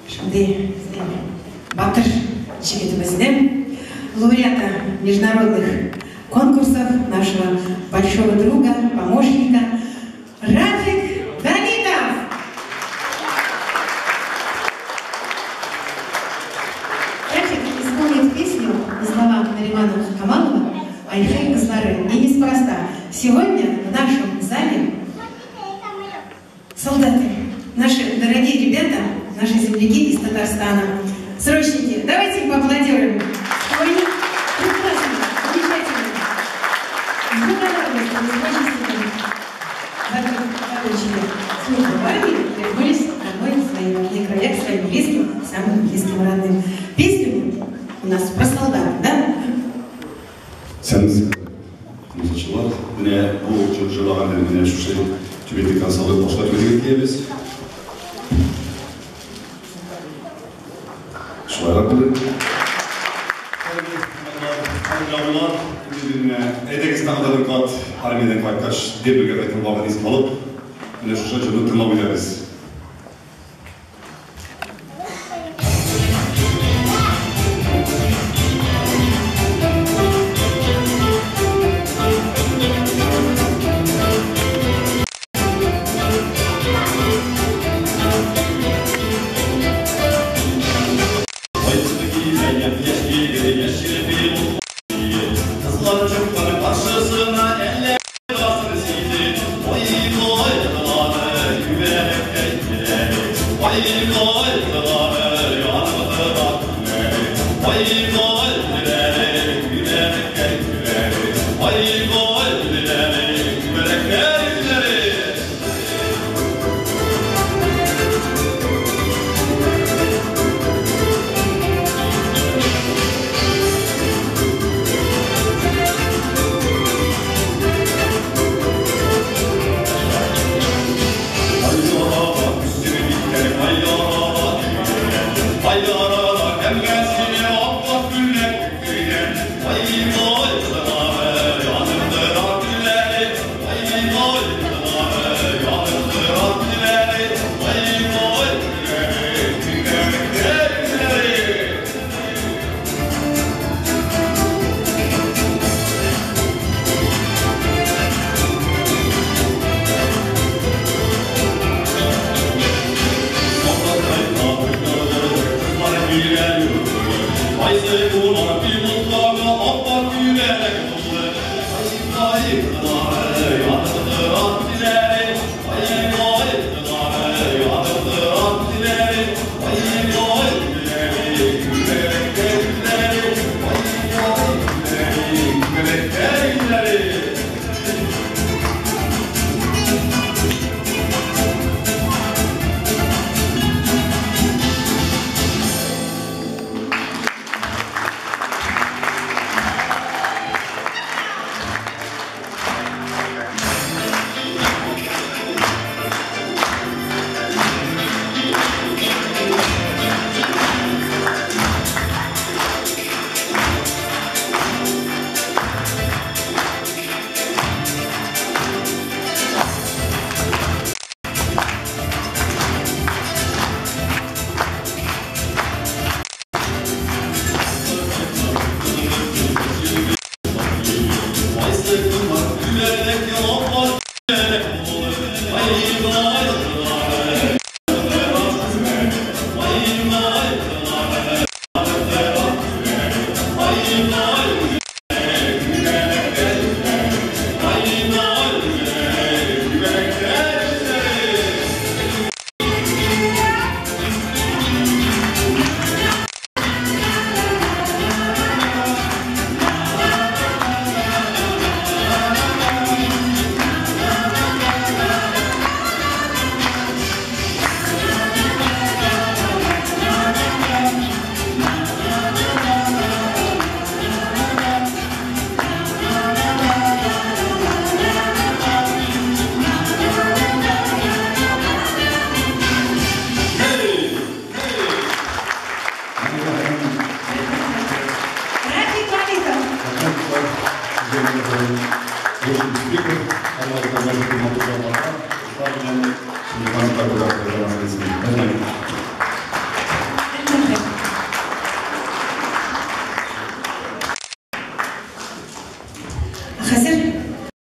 Батыр жігітіміздің лауреата международных конкурсов нашего большого друга, помощника Рафик Давидов. Рафик исполнит песню на слова Наримана Камалова «Айхай Козлары». И неспроста. Сегодня в нашем зале солдаты, наши дорогие ребята, наши земляки из Татарстана, срочники. Давайте им поаплодируем. Ой, прекрасно, замечательно. С благодарностью, бесконечностью. Закончили службу в армии, вернулись домой в свои родные края, к своим близким, самым близким родным. Песню у нас про солдат, да? Sen muzikçılar, yine bu çocuklarla yine şu şey tübetik kansalı boşlar tübetik diyebiliriz. Şuaylar bunu. Yavrular, Edekistan'da da kat, Armiya'dan kaç derbüge ve tırmağınız kalıp, yine şu şey çocuk tırmağınız. Хәзер